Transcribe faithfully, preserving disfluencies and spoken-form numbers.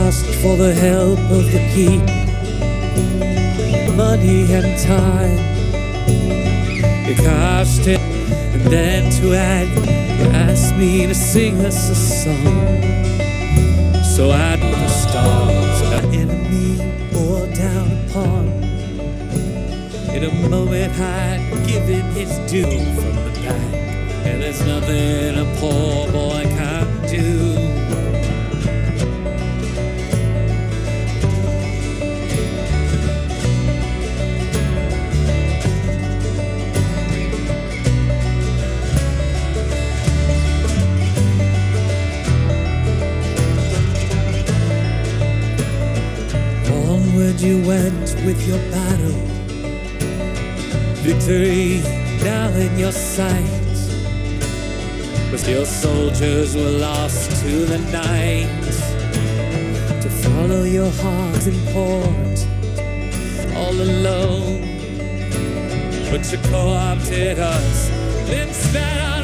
asked for the help of the people, money and time. You cast it, and then to add, you asked me to sing us a song. So I knew the stars, an enemy bore down upon. In a moment I'd give him his due from the back, and there's nothing a poor boy can do. Onward you went with your battle, victory now in your sight. But still soldiers were lost to the night, to follow your heart in port, all alone. But you co-opted us, then spat on